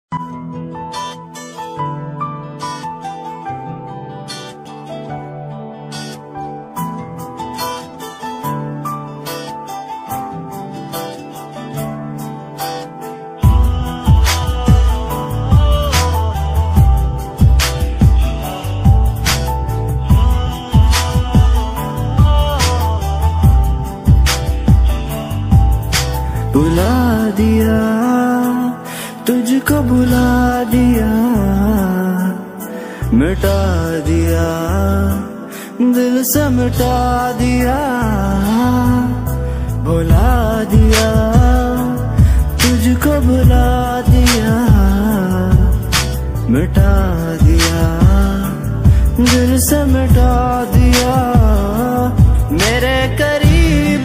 बुला दिया तुझको, बुला दिया, मिटा दिया, दिल से मिटा दिया। बुला दिया तुझको, बुला दिया, मिटा दिया, दिल से मिटा दिया। मेरे करीब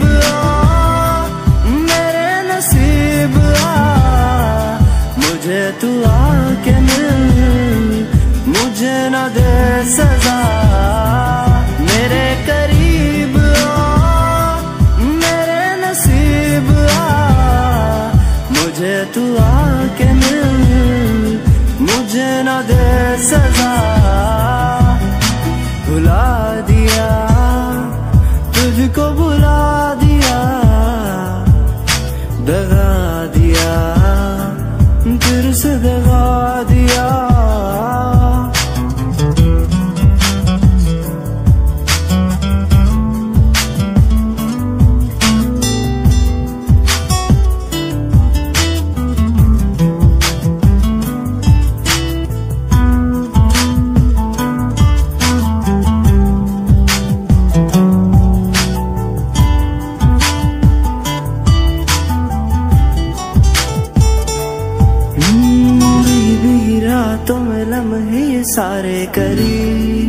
मुझे तू आके मिल, मुझे न दे सजा। मेरे करीब मेरे नसीब मुझे तू आके मिल, मुझे न दे सजा। भुला दिया तुझको, बुला दिया, दगा दिया, फिर से दगा दिया। रातों में लम्हे सारे करी,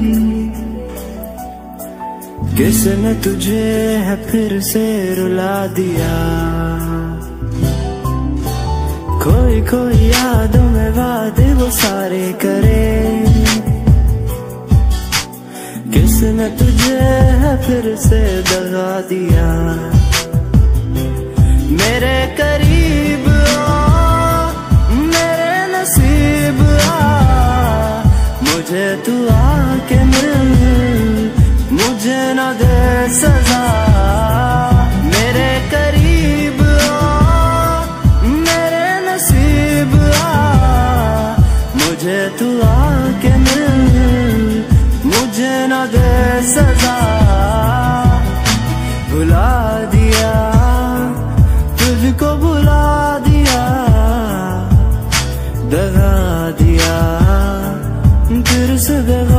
किसने तुझे है फिर से रुला दिया। कोई कोई यादों में वादे वो सारे करे, किसने तुझे है फिर से दगा दिया। मेरे करीब नसीब मुझे तू आके मिल, मुझे न दे सजा। मेरे करीब मेरे नसीब मुझे तू आके मिल, मुझे न दे सजा। भुला दिया तुझको, बुला दिया, दगा दिया, फिर से दगा